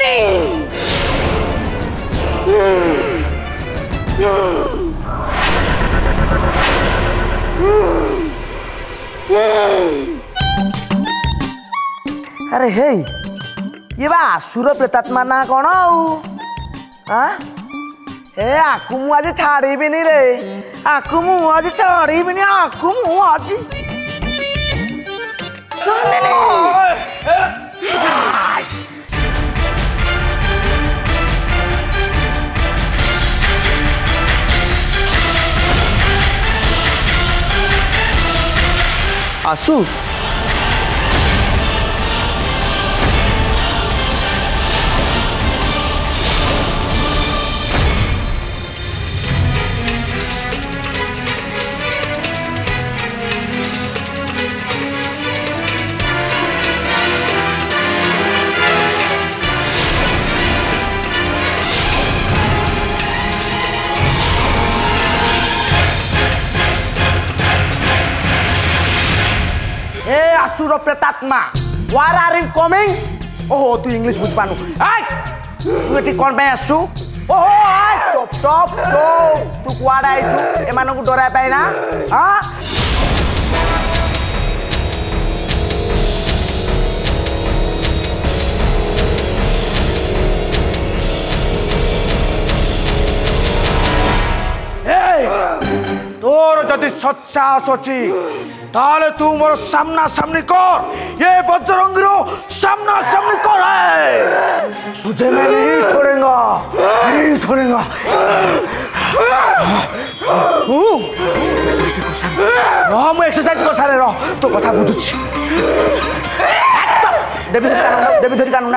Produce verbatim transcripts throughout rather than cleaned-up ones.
नहीं। अरे हे ये बा असुर प्रेतात्मा ना कौन हाँ ए आकु मु आज छाड़ीबिनी रे आकु मु आज छाड़ीबिनी आकु मु आज आसु असुर प्रेतात्मा व्हाट आर यू कमिंग ओहो तू इंग्लिश बुझ पानु आय तू एटी कोन पे आसु ओहो आय चुप चुप चुप तू कुआडा आइछु ए मानको डराय पाइ ना हां ए तोर जति सच्चा सोची ताले तू मोर सामना सामनी कर ये बजरंगीरो सामना सामनी कर है तुझे मैं नहीं छोड़ूंगा नहीं छोड़ूंगा हाँ मैं एक्सरसाइज कर सारे रह तो कथा बुझुछि देवी धरी कानूना देवी धरी कानूना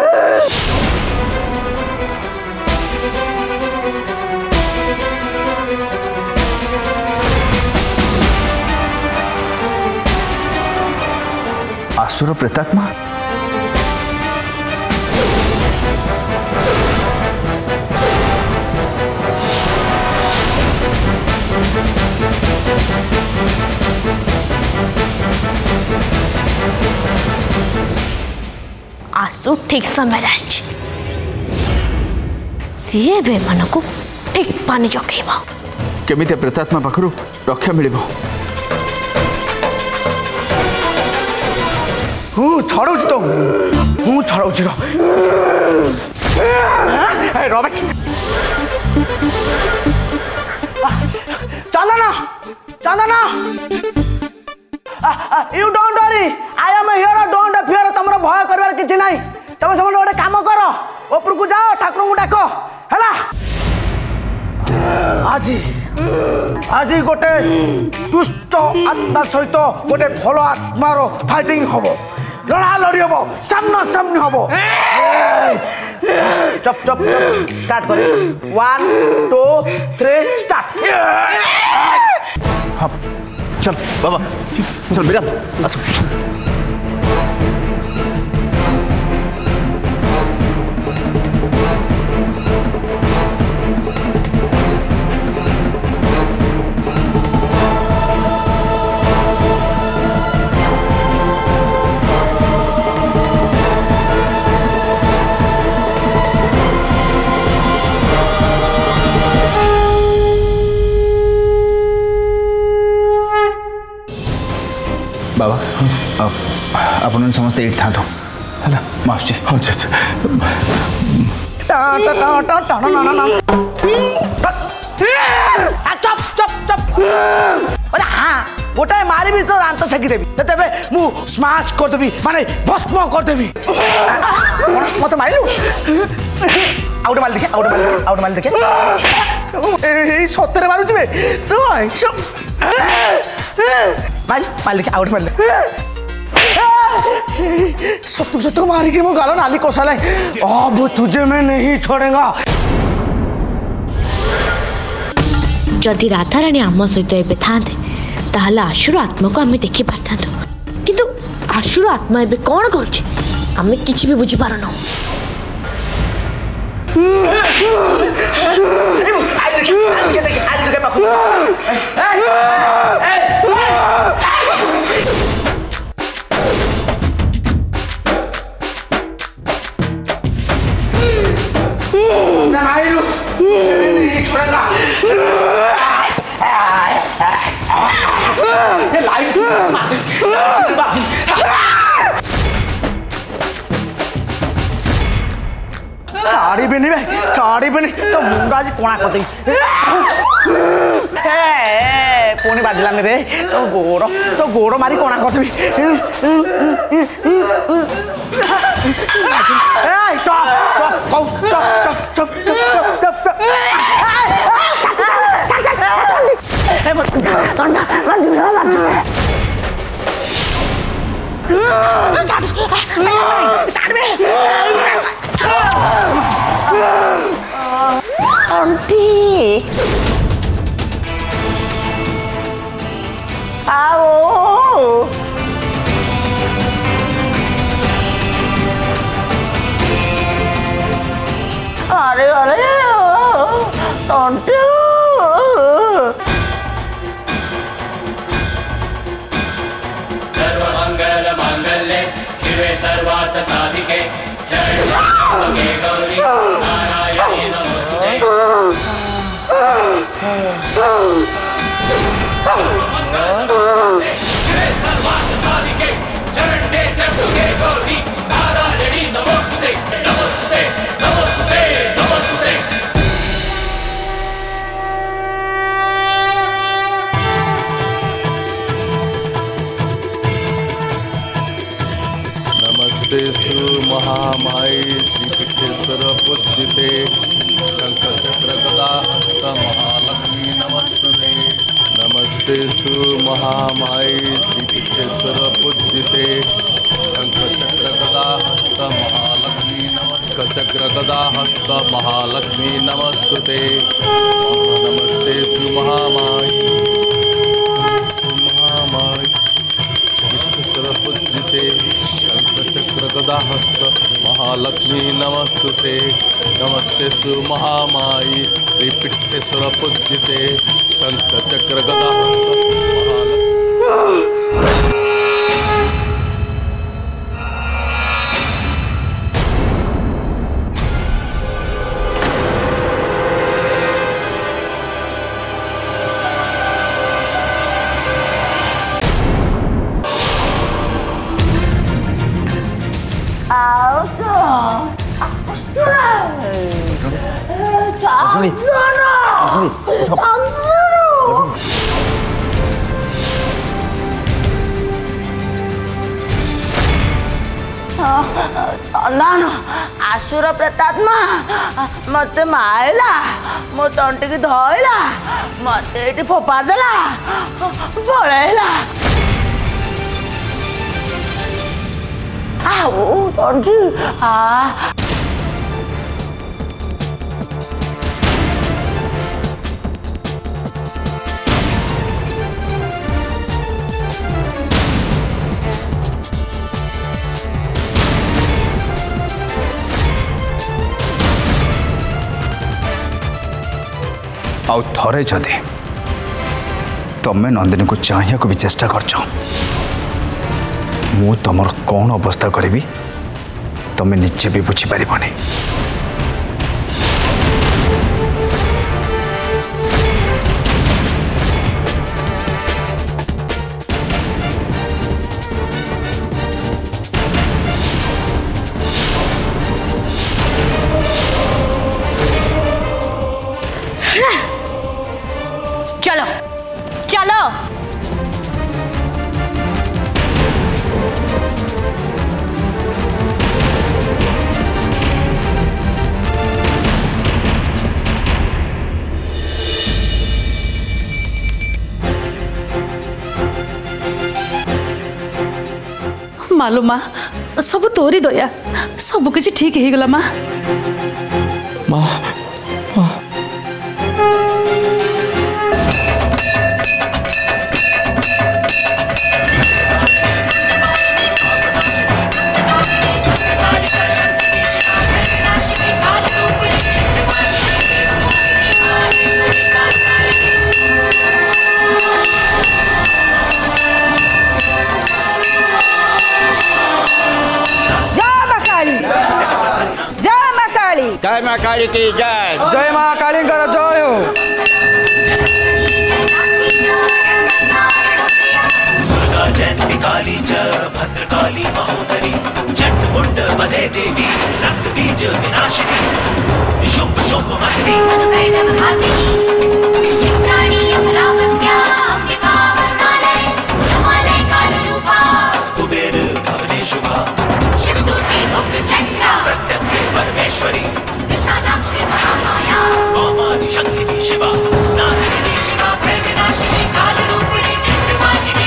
असुर प्रेतात्मा आसु ठीक समय सीए बे मन को ठीक पानी जगेबा केमिति प्रेतात्मा पाखरु रक्षा मिलिबो हूँ छड़ौच तो हूँ छड़ौच Robert Chandana Chandana you don't worry I am here don't fear तुमर भय करबार किछि नाही तुम सब गोटे काम कर ऊपर को जाओ ठाकुर को डाक हैला आज आज गोटे दुष्ट आत्मा सहित गोटे भल आत्मार फाइटिंग हम लड़ा लड़ी हम सामना सामनी हम चप चप स्टार्ट कर वन टू थ्री स्टार्ट हाँ चल बाबा चल मेरा आसो बाबा अपन समस्त ये था है मास्टर अच्छा अच्छा चप चप चप अरे हाँ गोटाए मारी भी तो दांत छेकी देवी तेबे मु स्माश कर देवी माने भस्म कर देवी मत मारिलु आउट मार देखे आउट मार आउट मार देखे ए सत्तरे मारुछ बे तो मार मार देखे आउट मार ले सत्तू सत्तू मारी के मो गालो नाली कोसाला अब तुझे मैं नहीं छोड़ेगा जदि राधाराणी आम सहित एबे थांते ताहले आशुर आत्मा को आमे देखि पारथांतो किंतु आशुर आत्मा एबे कोन करछि आमे किछि भी बुझि पारनो आइ देखि आइ देखि आइ देखि पाखु कोटा मारिलु छोड़ेगा ये लाइट काड़ी भी नहीं भाई काड़ी भी नहीं तो मुंडा आज कोना करते पुणी बाजिलानी रे तो गोड़ तो गोड़ मारी कोना करते आंटी आओ अरे अरे आंटी सर्वमंगल मांगल्ये शिवे सर्वार्थ साधिके शरण्ये गौरी नारायणी नमोस्तुते शिवे सर्वार्थ साधिके शरण्ये त्र्यंबके गौरी नारायणी नमोस्तुते नमोस्तुते नमोस्तुते नमोस्तुते नमस्ते सु महामाई श्री पीठेश्वर पूजिते शंकर चक्र गदा हस्त महालक्ष्मी नमस्ते नमस्ते सु महामाई श्री पीठेश्वर पूजिते शंकर चक्र गदा हस्त महालक्ष्मी नमस्ते चक्र गदा हस्त महालक्ष्मी नमस्ते नमस्ते सु महामाई महामाई पूजिते शंकर चक्र गदा हस्त महालक्ष्मी नमस्तुते नमस्ते सु महामाई श्री पीठेश्वर पूजिते शंकर चक्र गदा हस्त महालक्ष्मी चंदन आसुर प्रेतात्मा मत माइला मो तंटी की धइला मत एटी फोपाड़ देला पळेला आओ तंटी आ आउ थरे जदि तमें नंदिनी को चाहिए को भी चेष्टा कर मु तुमर कौन अवस्था करी तमें निजे भी बुझीपार नहीं। चलो चलो मालू माँ सब तोरी दया सब किसी ठीक हो गला माँ माँ माँ जय माँ काली की जय। जय माँ काली कर जय हो। जयंती काली च भद्रकाली महोदरी जट मुंड वदे देवी रक्त बीज विनाशिनी शुंभ शुंभ मकरी मधुकैटभ घातिनी चित्राणि अमरावत्या अंबिका वरदालय यमालय काल रूपा कुबेर भवने शुभा शिवदूती उग्र चंडा प्रत्यंगे परमेश्वरी विशालाक्षी महामाया कौमारी शक्तिनी शिवा नारसिनी शिवा प्रविनाशिनी काल रूपिणी सिद्धवाहिनी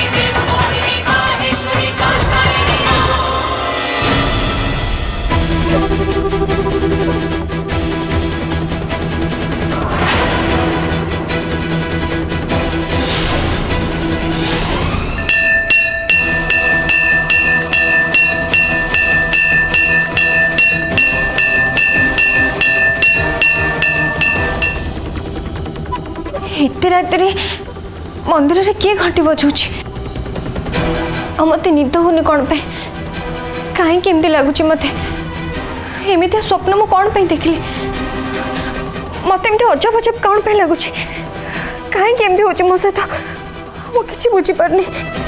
एते रात मंदिर रे किए घंटी बजाऊँ मत निद होनी कौन पे कहीं केमती लगुच मत एमती स्वप्न मु कौन पे देखली मत एमती अजब अजब कौन पे लगुच कहीं केमती हो मो सहित मु किछि बुझी पारनी।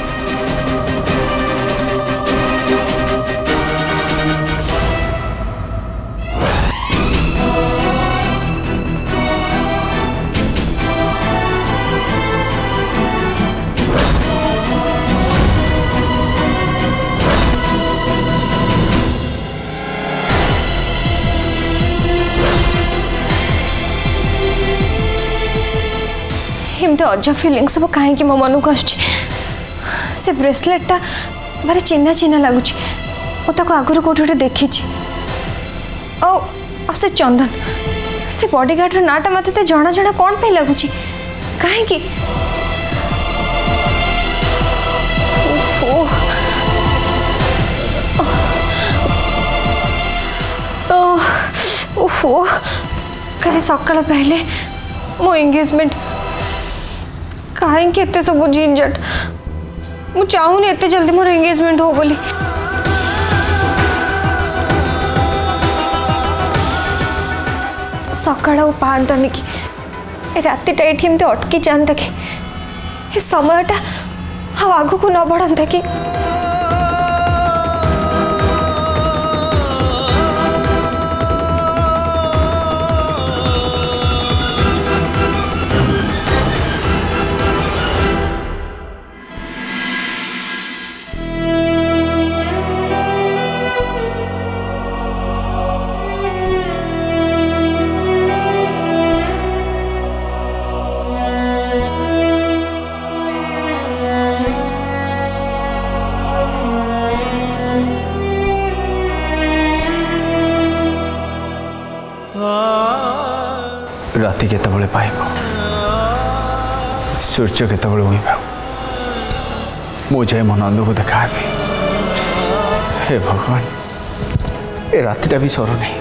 एमती अजब फिलिंग सब कहीं मो मन को आसे ब्रेसलेटा भारी चिन्हा चिन्हा लगुच आगुरी कौटे देखी से चंदन से बॉडीगार्ड नाटा मत जना जना कौन पे लगुच कहीं ओहो कल सकाल पहले मो एंगेजमेंट कहीं के सब झंझट मु चाहूनी एते जल्दी मोर एंगेजमेंट हो बोली सकाळ पातनी कि रातिटा ये एमती अटकी जाता कि समयटा आग को न बढ़ता कि राति केतबले पाइब सूर्य केतबले उइब मु जाए मो नंद को देखा हे भगवान ए रातिटा भी सर नहीं।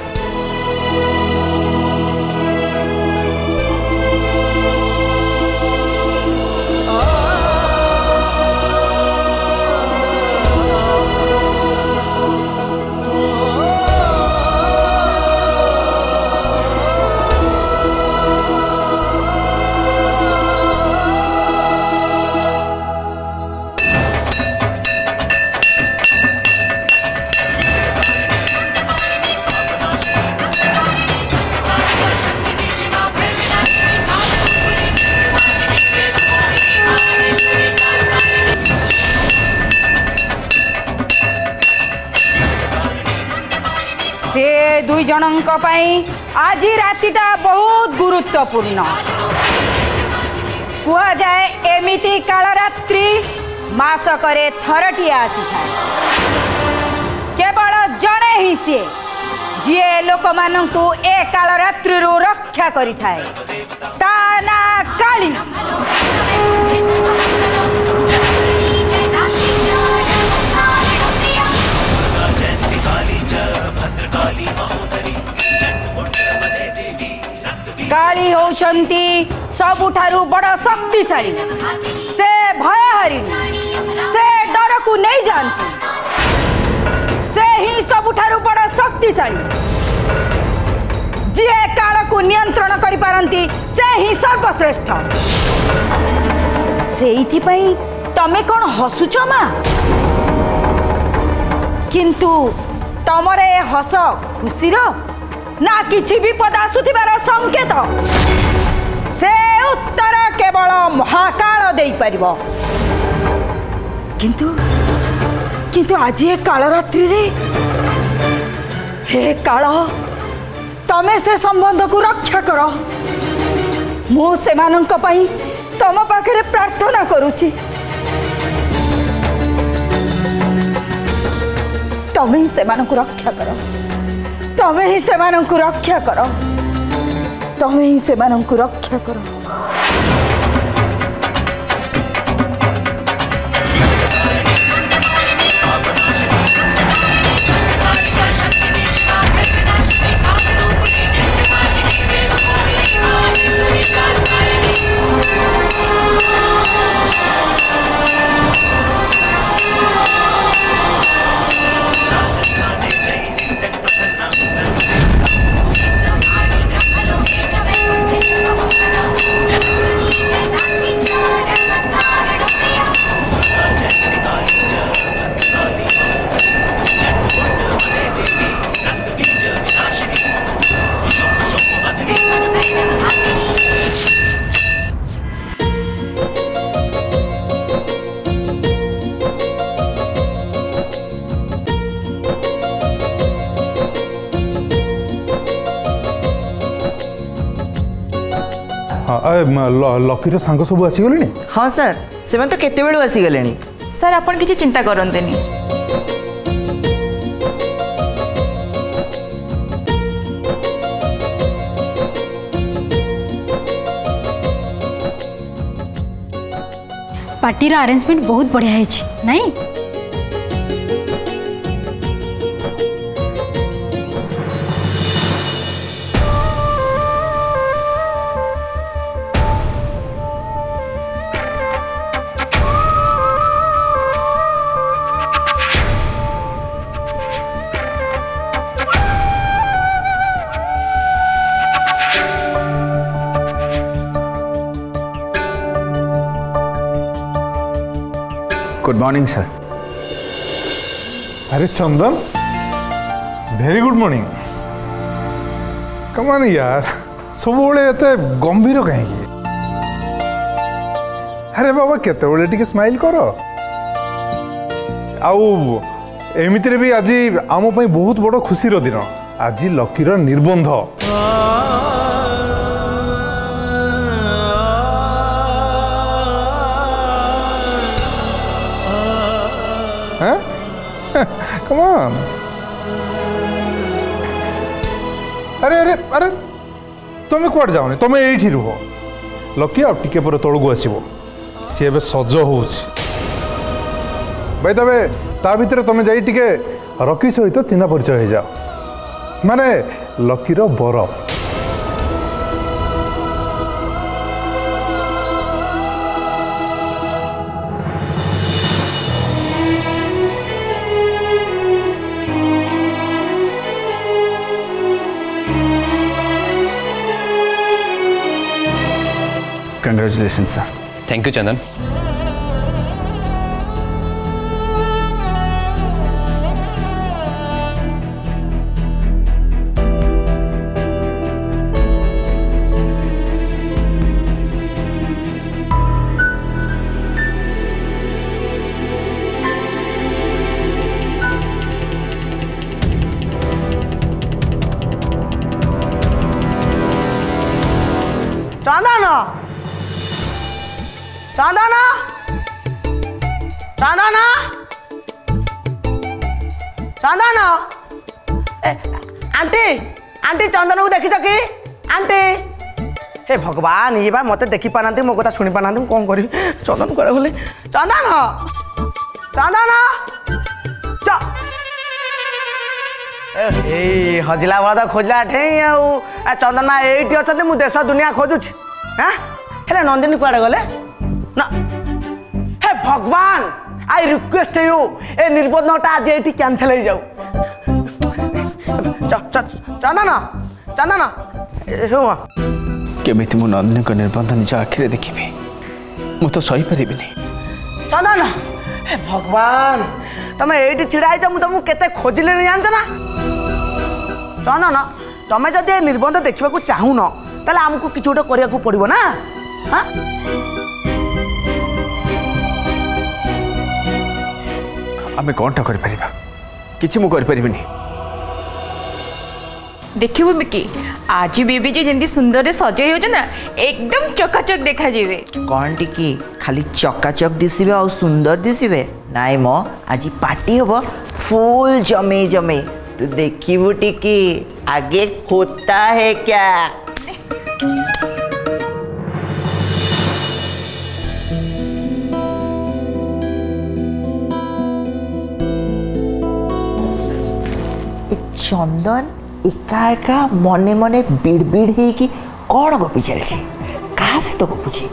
दुई जनक आज रातिटा बहुत गुरुत्वपूर्ण कुआ जाए एमिति कालरात्रि मासकरे थरटी आसी था केवल जड़े ही सी जी लोक मानू ए कालरात्रि रक्षा करि थाए ता ना काली। काली होउछंती सबुठारु बड़ शक्तिशाली से भयहरिणी से डर को नहीं जानती से ही सबुठारु बड़ शक्तिशाली नियंत्रण करि पारंती से ही सर्वश्रेष्ठ। सेइथि पई तमे कोन हसुच मा? किंतु तमरे हस खुशीर ना किछि विपद आसुथिबार संकेत। से उत्तर केवल महाकाल दे पारिबो। किंतु किंतु आज ये काल रात्रि रे हे काल तमे से संबंध को रक्षा कर। मु से मानक पई तम पाखरे प्रार्थना करूची। तमे ही से मानक रक्षा कर। तमे ही से मानक रक्षा कर। तमे ही से मानक रक्षा कर। लकीर सांग सब आसीगले? हाँ सर से तो केते बेलू आसीगले। सर आपण किसी चिंता करंतेनी। पार्टी अरेंजमेंट बहुत बढ़िया है नहीं? Good morning sir. अरे Chandan very good morning. Come on यार सब एते गंभीर कहीं? अरे बाबा केते टिके स्माइल कर। आउ एमितिरे भी आज आम पई बहुत बड़ खुशीर दिन। आज लकीर निबंध। Come on. अरे अरे अरे तुम कौट जाओ तुम ये रुह। लकी आ टिके पर तौक आसो सी ए सज हो भाई तबे ता भितर तुम जा रकी सहित चिन्ह परिचय हो जाओ माने लकीर बर। Congratulations, sir. Thank you, Chandan. Chandana Chandana Chandana Chandana aunty aunty Chandan को देखी कि आंटी हे भगवान ये बा मत देखी पाना मो कथा शुणी पाना कौन करी चंदन कड़े बोले चंदन चंदन ए हजिला वाला तो खोजला ठे आ चंदन एटी अच्छा मुझे देश दुनिया खोजुची हाँ हेले नंदिनी कुआड़े गले ना हे भगवान आई रिक्वेस्ट यू ए निर्बंधटा आज ये कैंसल हो जाऊ चंदन चंदन ଶୁଣ केमिति मु नंदिनी को निर्बंध निज आखिरे देखिबी मु तो सही परिबिनी। चंदन हे भगवान तमे एठी छिड़ा आइछ मु तुमको केते खोजिले नहीं जानछ ना चंदन तमे जदि निर्बंध देखा चाहून ताले हमको किछ गोटे करिया को पड़िबो ना हां आमे कोनटा करि परिबा किछि मु करि परिबिनी। देखिबो मिकी आज बेबी जी जेमती सुंदर रे सजे हो ना एकदम चकाचक देखा जीवे कौन टिकी खाली चकाचक दिसिबे और सुंदर दिसिबे नाई मो आज पार्टी हबो फुल जमे जमे तू देखिबो टिकी आगे होता है क्या। चंदन एका एका मने मने बिड़ बिड़ है कि कौन गपी चलছে कहा से तो गपुची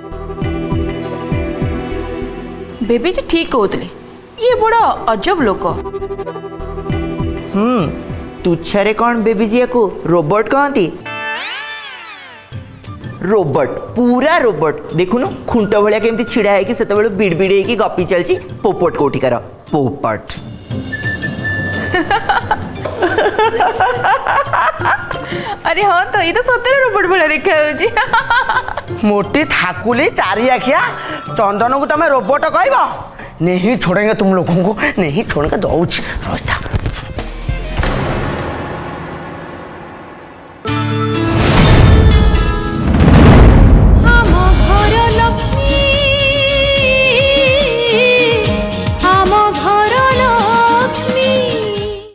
बेबी जी ठीक कहते ये बड़ा अजब लोक हम्म तुच्छरे कौन बेबी जी को रोबोट कहती रोबोट पूरा रोबोट देखुनु खुंट भलिया केमती छिड़ा है कि सेते बेले बिड़ बिड़ है कि गपी चलची पोपट कोठिकार पोपट अरे हाँ तो ये तो सତରେ रोबोट भले देखा होची मोटी थाकुली चारी आखिया चंदन को तमे रोबोट कहबो नहीं छोड़ेंगे तुम लोगों को नहीं छोड़ेंगे दौच